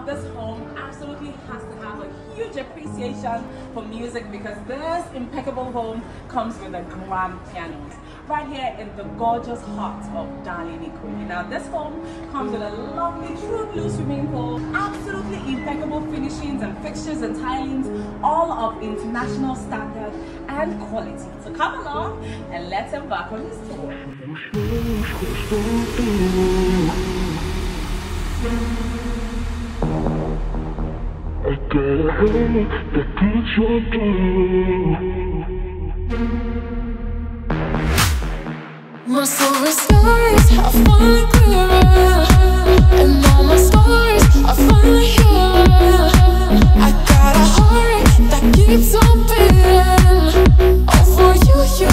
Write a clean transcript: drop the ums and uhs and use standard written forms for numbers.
of this home absolutely has to have a huge appreciation for music, because this impeccable home comes with a grand piano right here in the gorgeous heart of darling Ikoyi. Now this home comes with a lovely true blue swimming pool, absolutely impeccable finishings and fixtures and tilings, all of international standard and quality. So come along and let's embark on this tour. I got a hand that puts your my soul is stars, I finally clear and all my stories are finally here. I got a heart that keeps on beating.